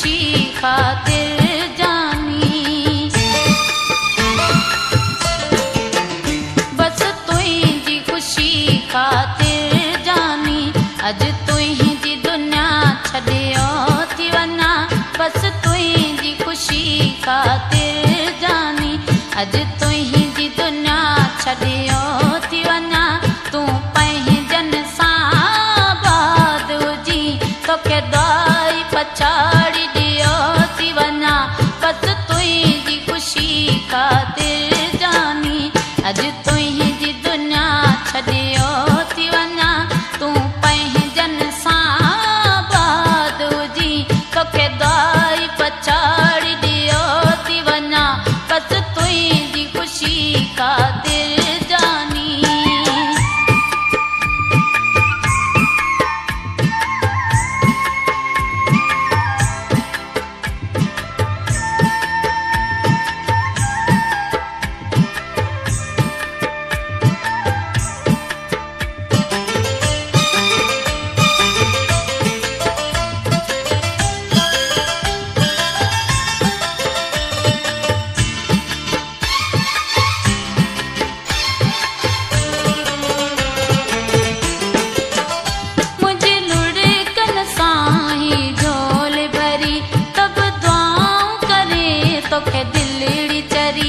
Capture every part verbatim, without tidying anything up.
खुशी खातिर जानी, बस तुझी खुशी खातिर जानी, अज तुझी दुनिया छॾियो थी वञा, बस तुझी खुशी खातिर जानी, अज तुझी दुनिया छॾियो थी वञा, तूं पंहिंजनि सां बाद हुजी तोखे दुआई पछाड़ी ॾियो थी वञा, बस तुझी खुशी खातिर जानी, अज तुझी दुनिया छॾियो थी वञा, तूं पंहिंजनि सां बाद हुजी तोखे दुआई पछाड़ी ॾियो थी वञा, बस तुझी खुशी खातिर जानी। तोखे दिलड़ी चरी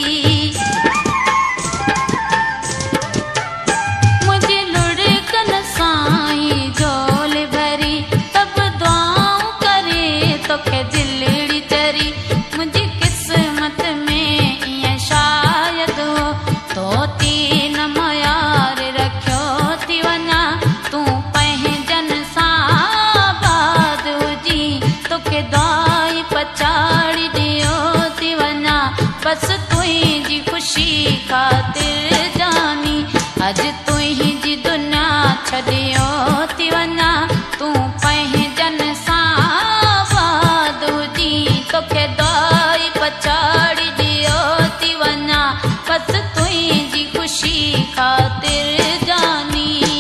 मुझे लुढ़कन साईं झोल भरी, तब दुआऊं करे तोखे दिलड़ी चरी, मुझी किस्मत में ईअं शायद हो तो तीन मयार रखियो थी वञा, तूं पंहिंजनि सां बाद हुजी तोखे दुआई पछाड़ी ॾियो थी वञा, बस तुझी खुशी खातिर जानी, अज तुझी दुनिया छॾियो थी वञा, तूं पंहिंजनि सां बाद हुजी तोखे दुआई पछाड़ी ॾियो थी वञा, बस तुझी खुशी खातिर जानी।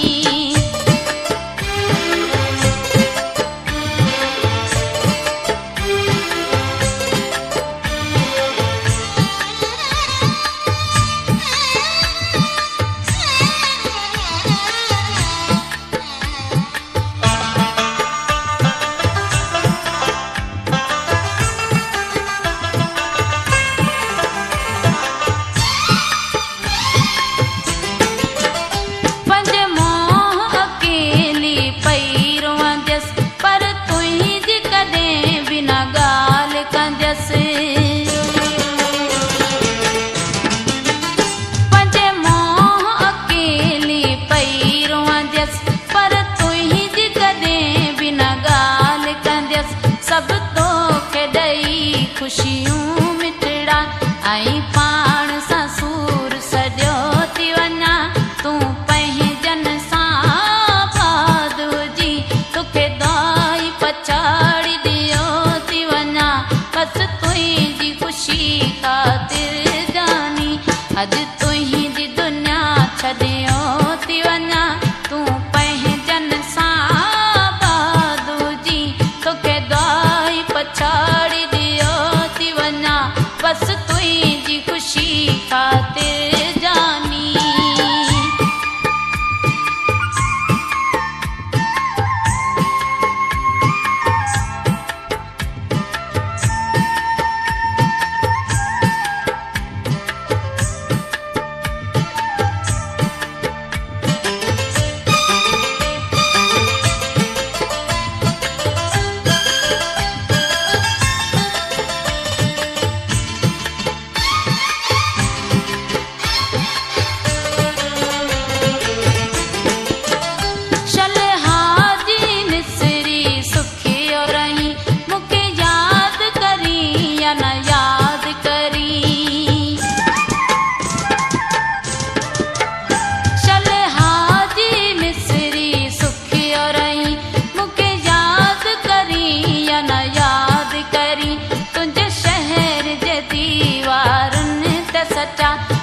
सब तोखे ॾेई खुशियूं मिठड़ा ऐं पाण सां सूर सॼो थी वञा, तूं पंहिंजनि सां बाद हुजी तोखे दुआई पछाड़ी ॾियो थी वञा, बस तुझी खुशी खातिर जानी, अज तुझी दुनिया छॾियो थी वञा, तूं पंहिंजनि सां बाद हुजी तोखे दुआई पछाड़ी ॾियो थी वञा, बस तुझी खुशी खातिर जानी। सच्चा